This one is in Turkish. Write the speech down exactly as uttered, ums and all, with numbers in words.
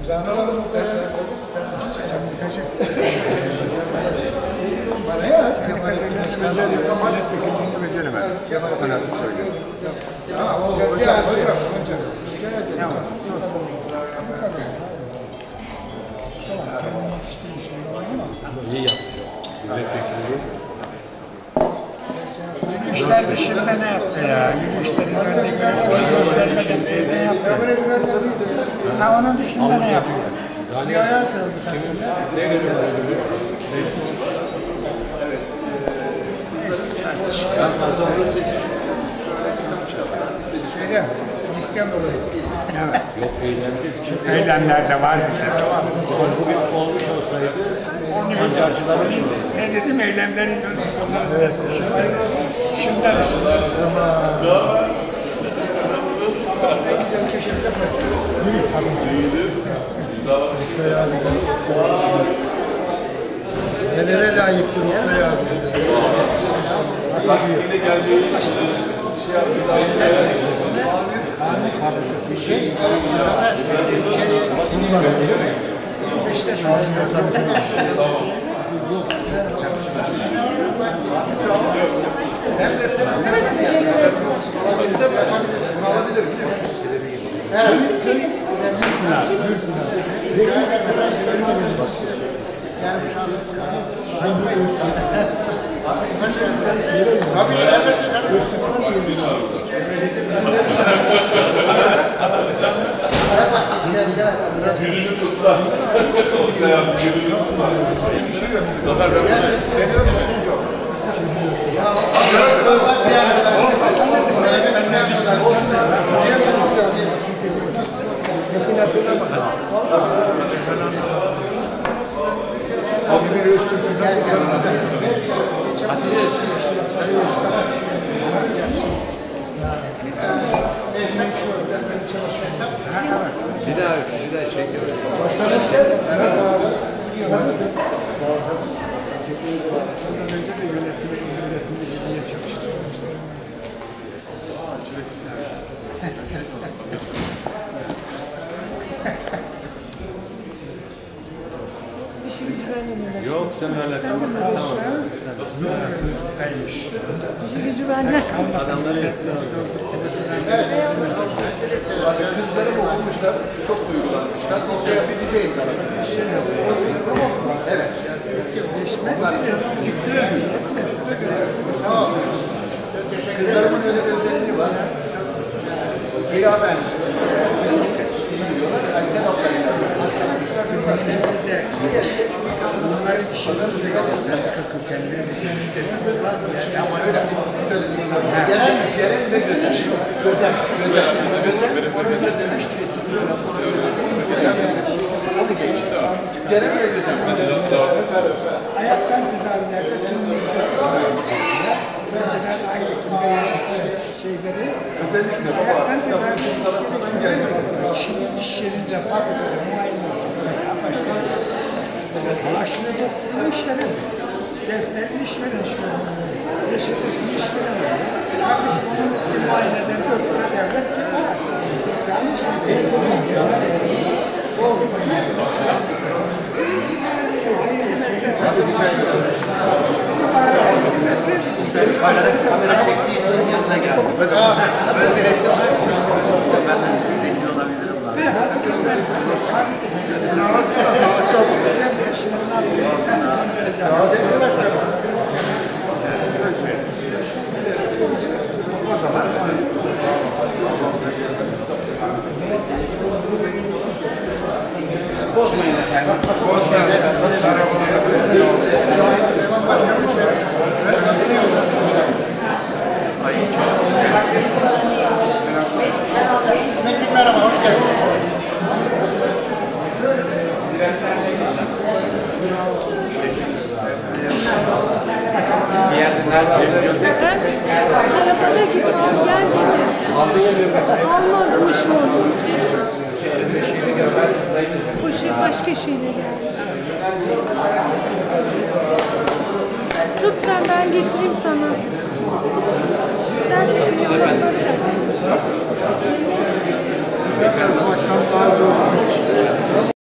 Zahmet Hanım muhtemelen sendikacı. Bana ya, Kemal milletvekilliğini beceremedi. Kemal Kanat'ı söylüyor. Tamam, hocam, hocam, hocam. İyi yaptı. Milletvekilliği. Yürüyüşler dışında ne yaptı ya? Yürüyüşlerin önünde göstermeden ne yaptı? Ha, onun dışında ne yaptı? Bir ayağa kırıldı saçında. Ne geliyor? Şeyde, İskender'da. Evet. Yok eğlence. Eylemler de var. Bugün olmuş olsaydı Onu ne dedim eylemlerin evet. Şundan şundan. Nelere layıktır Mustafa ya? taksiyle geldiği şey yaptılar. Şey, Beşiktaş oyuncuları çalışıyor. Gülücük tuttular. Orada yaptı. Gülücük tuttular. Zafer ben deniyorum. Abi bir Öztürk'ü nasıl tanımadı? Bir daha, bir daha çekelim. Başkanım sen, merhaba. Nasılsın? Ondan önce de yönetimde, yönetimde ilgiye çalıştım. Yok sen öyle tamam. Gücü bende. Adamları yaptılar. Kızları mı olmuşlar, çok duygulanmışlar. Ortaya bir dizi yayınlanmış. Evet. Çıktığı gün. Tamam. Kızlarımın öyle bir özelliği var. Kıyamen. İyi biliyorlar. Yani sen okuyayım. Bunların kişileri Ama öyle. Genel Ceren ve Gözer. Gözer. Gözer. Onu geçti. Ceren ve Gözer. ayaktan tedavülerde mesela aynı şeyleri Özellikle baba. ayaktan tedavülerde şimdi iş yerinde fabrikada muayene veya başka maaşını bu işlerin defterini işlerin reçetesini işlerin kardeşim onun muayeneden doktora devlet çıkar yanlış mı değil Kamera, kamera çektiği için yanına geldi. Böyle bir resim. Ben de vekil olabilirim. bozmayın efendim. Metin merhaba, hoş geldiniz. Arabada gibi al gel dedi. Almamış mı onu? Poşet başka şeyle geldi. Tut sen ben getireyim sana. Ben de